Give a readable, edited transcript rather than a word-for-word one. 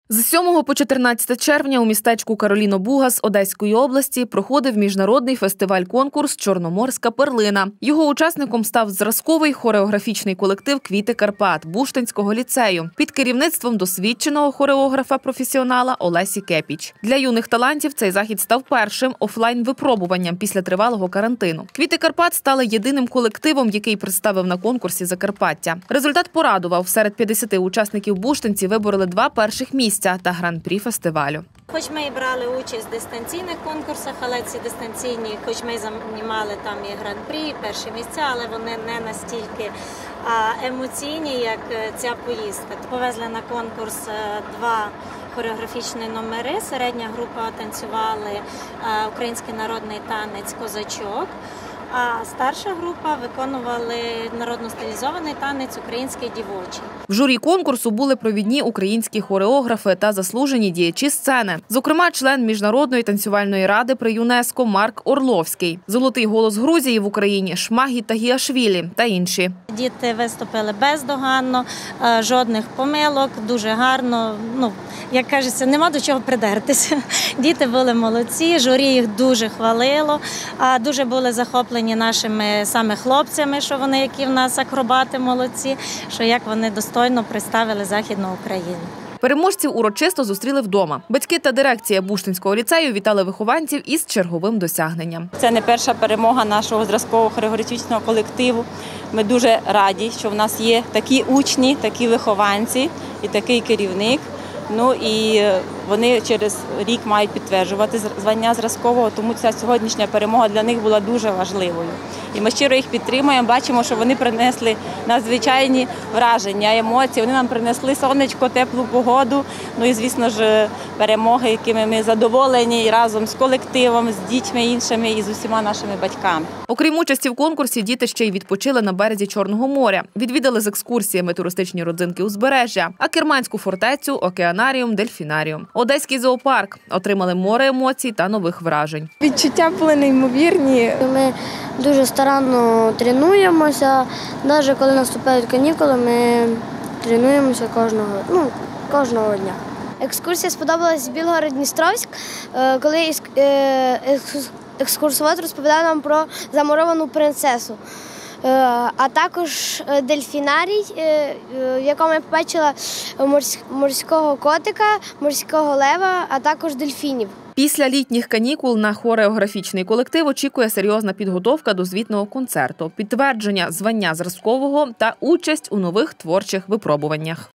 З 7 по 14 червня у містечку Кароліно-Бугас Одеської області проходив міжнародний фестиваль-конкурс «Чорноморська перлина». Його учасником став зразковий хореографічний колектив «Квіти Карпат» Буштинського ліцею під керівництвом досвідченого хореографа-професіонала Олесі Кепіч. Для юних талантів цей захід став першим офлайн-випробуванням після тривалого карантину. «Квіти Карпат» стали єдиним колективом, який представив на конкурсі Закарпаття. Результат порадував. Серед 50 учасників буштинці вибороли 2 перших місця та гран-прі фестивалю. Хоч ми і брали участь в дистанційних конкурсах, але ці дистанційні, хоч ми займали там і гран-прі, і перші місця, але вони не настільки емоційні, як ця поїздка. Повезли на конкурс 2 хореографічні номери. Середня група танцювали український народний танець «Козачок», а старша група виконували народно-стилізований танець «Український дівочий». В журі конкурсу були провідні українські хореографи та заслужені діячі сцени. Зокрема, член Міжнародної танцювальної ради при ЮНЕСКО Марк Орловський, золотий голос Грузії в Україні Шмагі Тагіашвілі та інші. Діти виступили бездоганно, жодних помилок, дуже гарно. Як кажеться, нема до чого придертися. Діти були молодці, журі їх дуже хвалило, дуже були захоплені нашими саме хлопцями, що вони, які в нас акробати молодці, що як вони достойно представили Західну Україну. Переможців урочисто зустріли вдома. Батьки та дирекція Буштинського ліцею вітали вихованців із черговим досягненням. Це не перша перемога нашого зразкового хореографічного колективу. Ми дуже раді, що в нас є такі учні, такі вихованці і такий керівник. І вони через рік мають підтверджувати звання зразкового, тому ця сьогоднішня перемога для них була дуже важливою. І ми щиро їх підтримуємо, бачимо, що вони принесли надзвичайні враження, емоції, вони нам принесли сонечко, теплу погоду, і, звісно ж, перемоги, якими ми задоволені і разом з колективом, з дітьми іншими і з усіма нашими батьками. Окрім участі в конкурсі, діти ще й відпочили на березі Чорного моря, відвідали з екскурсіями туристичні родзинки узбережжя, Акерманську фортецю, океанаріум, дельфінаріум. Одеський зоопарк. Отримали море емоцій та нових вражень. Відчуття були неймовірні. Ми дуже старанно тренуємося. Навіть коли наступають канікули, ми тренуємося кожного дня. Екскурсія сподобалась в Білгород-Дністровськ, коли екскурсовод розповідав нам про замуровану принцесу. А також дельфінарій, в якому я побачила морського котика, морського лева, а також дельфінів. Після літніх канікул на хореографічний колектив очікує серйозна підготовка до звітного концерту, підтвердження звання зразкового та участь у нових творчих випробуваннях.